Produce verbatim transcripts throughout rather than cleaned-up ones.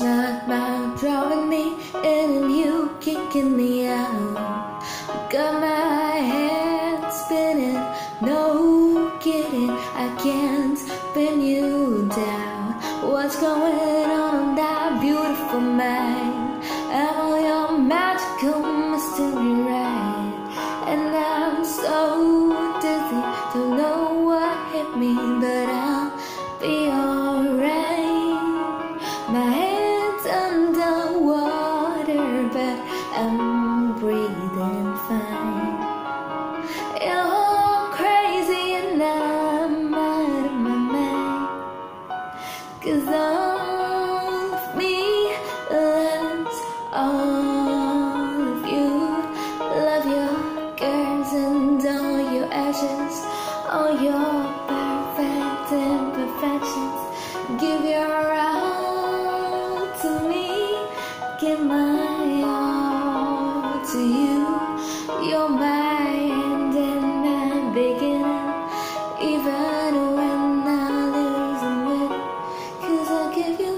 not about drawing me in and you kicking me out. Got my head spinning, no kidding, I can't pin you down. What's going on in that beautiful mind? Am I your magical mystery ride? And I'm so dizzy, don't know what hit me, but I'll be alright. My head's under water, but I'm breathing fine. You're crazy and I'm out of my mind, 'cause all of me loves all of you. Love your curves and all your edges, all your perfect imperfections. Give your all to me, give my all to you. You're my end and my beginning, even when I lose and win, 'cause I give you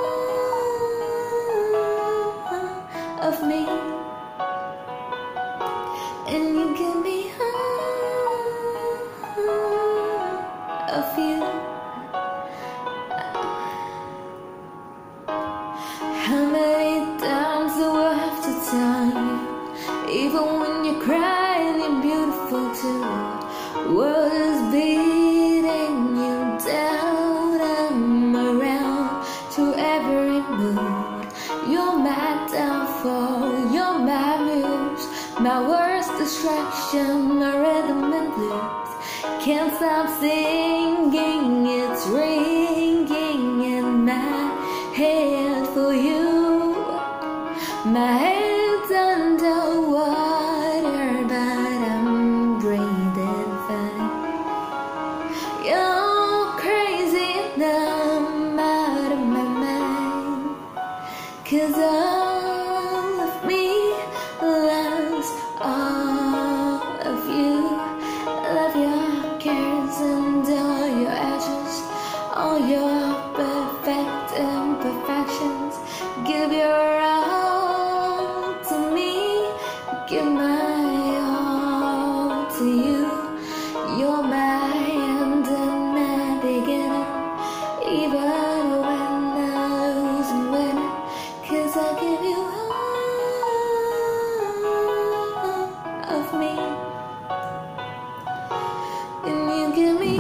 all of me, and you give me all of you. How many times do I have to tell you? Even when you're crying, you're beautiful too. World is beating you down. I'm around to every mood. You're my downfall, you're my muse, my worst distraction, my rhythm and blues. Can't stop singing, it's ringing in my head for you. My head's under water, but I'm breathing fine. You're crazy and I'm out of my mind, 'cause all of me loves all of you. Love your curves and all your edges, all your perfect imperfections. Give your all to me, give my all to you. You're my end and my beginning, even when I lose and win, 'cause I give you all of me, and you give me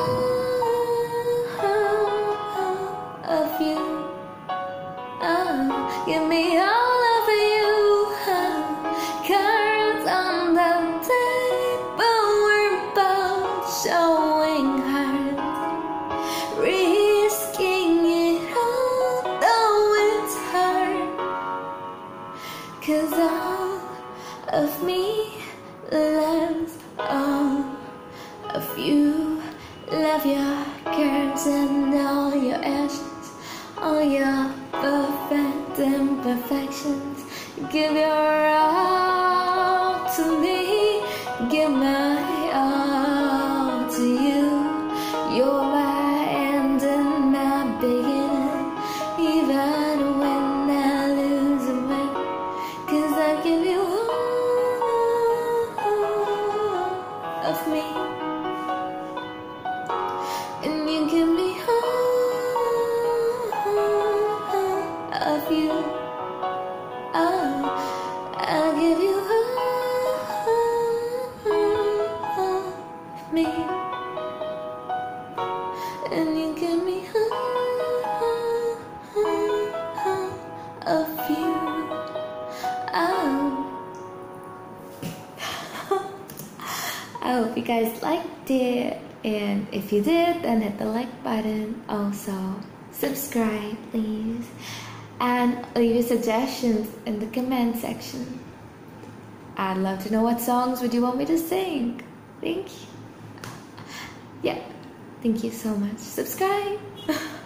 all of you. Oh, give me all of you. Oh, cards on the table, we're both showing hearts, risking it all, though it's hard, 'cause all of me loves all of you. Love your curves and all your edges, all your perfect imperfections. Give your all to me, give my all to you. You're my end and my beginning, even when I lose and win, 'cause I give you all of me, and you give me all of you. Oh, I'll give you all of me, and you give me all of you. Oh. I hope you guys liked it, and if you did, then hit the like button. Also, subscribe please, and leave your suggestions in the comment section. I'd love to know what songs would you want me to sing. Thank you. Yeah, thank you so much. Subscribe.